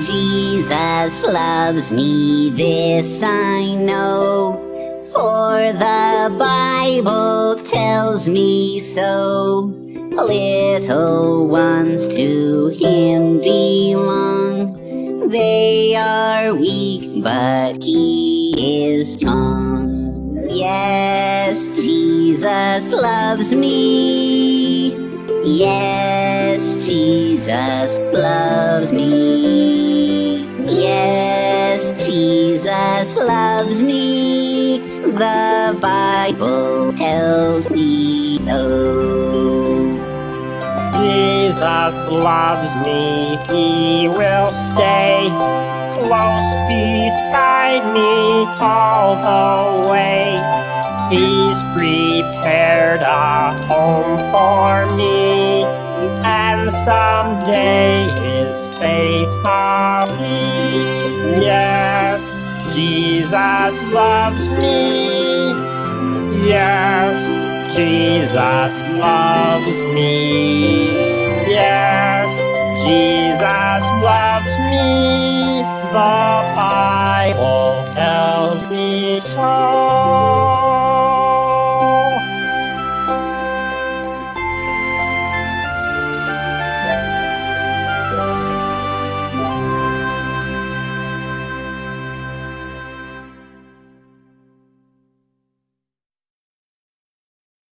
Jesus loves me, this I know, for the Bible tells me so. Little ones to him belong. They are weak, but he is strong. Yes, Jesus loves me. Yes, Jesus loves me. Yes, Jesus loves me. The Bible tells me so. Jesus loves me, he will stay close beside me all the way. He's prepared a home for me, and someday his face I'll see. Yes, Jesus loves me. Yes, Jesus loves me. Yes, Jesus loves me. The Bible tells me so.